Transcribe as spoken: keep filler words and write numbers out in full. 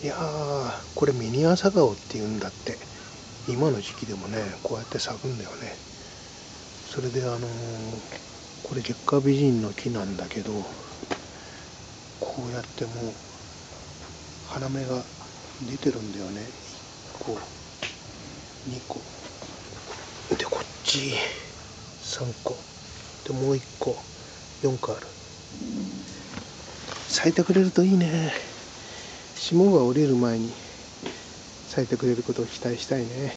いやー、これミニアサガオっていうんだって。今の時期でもね、こうやって咲くんだよね。それであのー、これ月下美人の木なんだけど、こうやってもう花芽が出てるんだよね。いっこ、にこで、こっちさんこで、もういっこ、よんこある。咲いてくれるといいね。霜が降りる前に咲いてくれることを期待したいね。